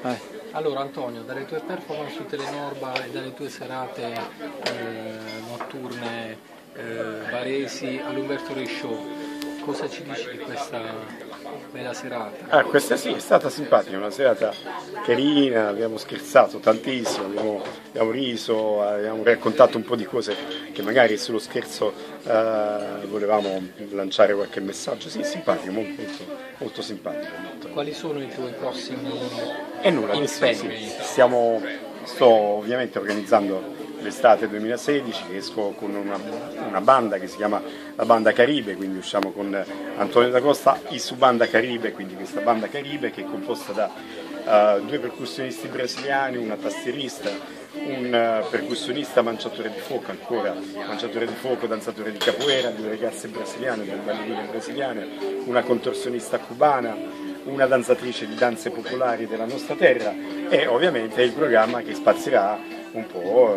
Allora Antonio, dalle tue performance su Telenorba e dalle tue serate notturne baresi all'Umberto Re Show, cosa ci dici di questa bella serata? Questa sì, è stata simpatica, una serata carina, abbiamo scherzato tantissimo, abbiamo riso, abbiamo raccontato un po' di cose che magari sullo scherzo volevamo lanciare qualche messaggio. Sì, simpatico, molto simpatico. Quali sono i tuoi prossimi impegni? Sto ovviamente organizzando l'estate 2016, che esco con una banda che si chiama la Banda Caribe, quindi usciamo con Antonio Da Costa, Isu Banda Caribe, quindi questa Banda Caribe che è composta da due percussionisti brasiliani, una tastierista, un percussionista manciatore di fuoco, ancora manciatore di fuoco, danzatore di capoeira, due ragazze brasiliane, due ballerine brasiliane, una contorsionista cubana, una danzatrice di danze popolari della nostra terra e ovviamente il programma che spazierà un po'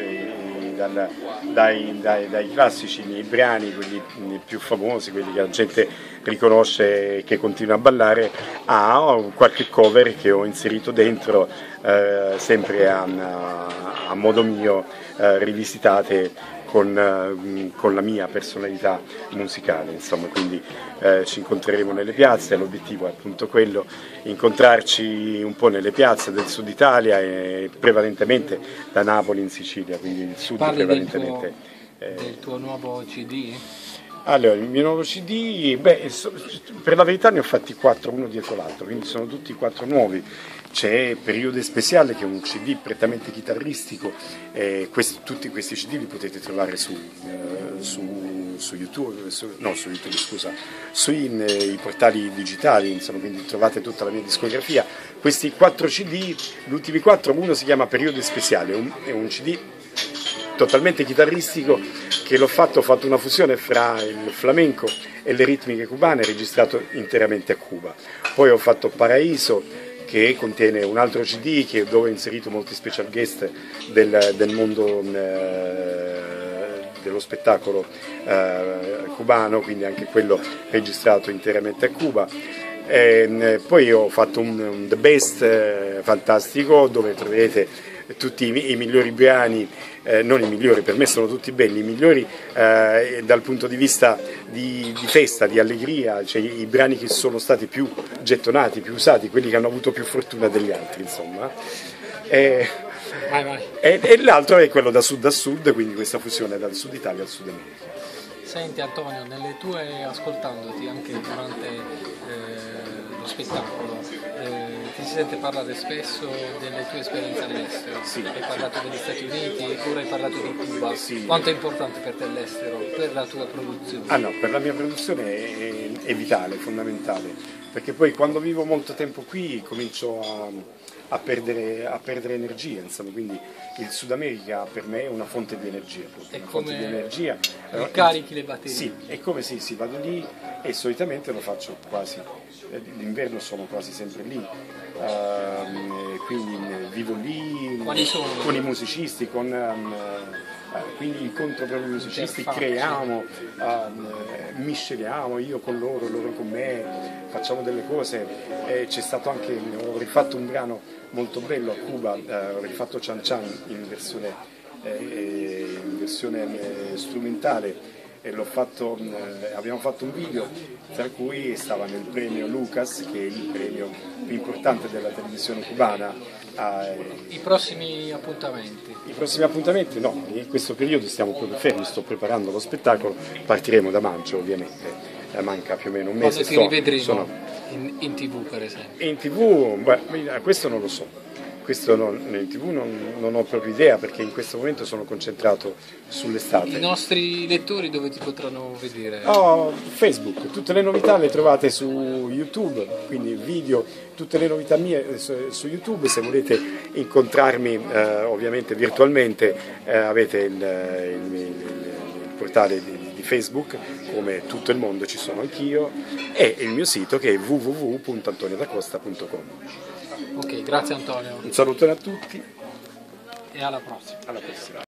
dai classici miei brani, quelli più famosi, quelli che la gente riconosce e che continua a ballare, a qualche cover che ho inserito dentro, sempre a modo mio, rivisitate con la mia personalità musicale, insomma, quindi ci incontreremo nelle piazze, l'obiettivo è appunto quello, incontrarci un po' nelle piazze del sud Italia e prevalentemente da Napoli in Sicilia, quindi il sud prevalentemente. Del tuo nuovo CD? Allora, il mio nuovo CD, per la verità ne ho fatti 4 uno dietro l'altro, quindi sono tutti 4 nuovi. C'è Periodo Speciale che è un CD prettamente chitarristico, tutti questi CD li potete trovare su YouTube, sui portali digitali, insomma, quindi trovate tutta la mia discografia. Questi 4 CD, gli ultimi 4, uno si chiama Periodo Speciale, è un CD totalmente chitarristico che ho fatto una fusione fra il flamenco e le ritmiche cubane, registrato interamente a Cuba. Poi ho fatto Paraíso, che contiene un altro CD dove ho inserito molti special guest del mondo dello spettacolo cubano, quindi anche quello registrato interamente a Cuba. Poi ho fatto un The Best fantastico dove troverete tutti i migliori brani, non i migliori, per me sono tutti belli, i migliori dal punto di vista di festa, di allegria, cioè i brani che sono stati più gettonati, più usati, quelli che hanno avuto più fortuna degli altri, insomma. Vai. E l'altro è quello da sud a sud, quindi questa fusione dal sud Italia al sud America. Senti Antonio, ascoltandoti anche durante lo spettacolo, ti si sente parlare spesso delle tue esperienze all'estero? Sì. Hai parlato degli Stati Uniti, ora hai parlato di Cuba. Sì. Quanto è importante per te l'estero, per la tua produzione? No, per la mia produzione è vitale, fondamentale, perché poi quando vivo molto tempo qui comincio a perdere energia, insomma, quindi il Sud America per me è una fonte di energia. Ricarichi le batterie? Sì, è come sì, vado lì e solitamente lo faccio quasi, l'inverno sono quasi sempre lì, quindi vivo lì con i musicisti, quindi incontro proprio i musicisti, creiamo, misceliamo, io con loro con me, facciamo delle cose. C'è stato anche, ho rifatto un brano molto bello a Cuba, ho rifatto Chan Chan in versione strumentale e abbiamo fatto un video tra cui stava nel premio Lucas, che è il premio più importante della televisione cubana. I prossimi appuntamenti? I prossimi appuntamenti no, in questo periodo stiamo proprio fermi, sto preparando lo spettacolo, partiremo da maggio ovviamente, manca più o meno un mese. Quando ti rivedremo in TV per esempio? In TV, questo non lo so. In TV non ho proprio idea, perché in questo momento sono concentrato sull'estate. I nostri lettori dove ti potranno vedere? Facebook, tutte le novità le trovate su YouTube, quindi video, tutte le novità mie su YouTube. Se volete incontrarmi ovviamente virtualmente avete il portale di Facebook, come tutto il mondo ci sono anch'io, e il mio sito che è www.antoniodacosta.com. Ok, grazie Antonio. Un saluto a tutti e alla prossima. Alla prossima.